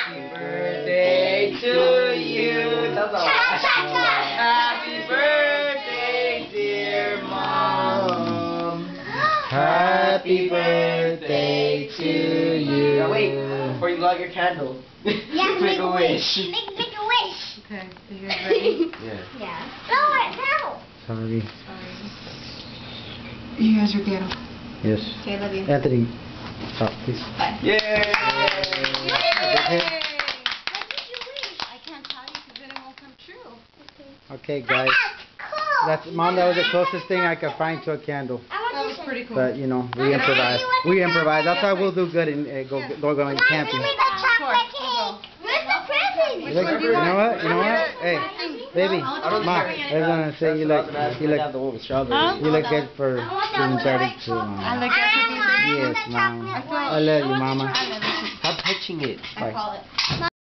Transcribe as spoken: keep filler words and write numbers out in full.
Happy birthday to you. That's all. Happy birthday, dear mom. Happy birthday to you. Now wait, before you light your candle, Yeah, make, make a wish. wish. Make, make a wish. Okay, are you guys ready? Yeah. Yeah. Blow it now. Sorry. Sorry. You guys are good. Yes. Okay, I love you. Anthony, stop, please. Bye. Yay! Yay! What did you wish? I can't tell you because then it won't come true. Okay, guys. Cool. That's Mom. That was the closest thing I could find to a candle. I want That this was pretty cool. But you know, we improvise. We improvise. That's why we'll do good and uh, go go going Mom, camping. give me the chocolate cake. Where's the present? You, look, you know what? You know what? Hey, baby, don't Ma, care. I was gonna say you look, you look, the one with strawberry. Huh? you look good for being thirty-two. I Mom. look good for being Yes, Mom. I love you, Mama. I love you. Stop touching it. I call it.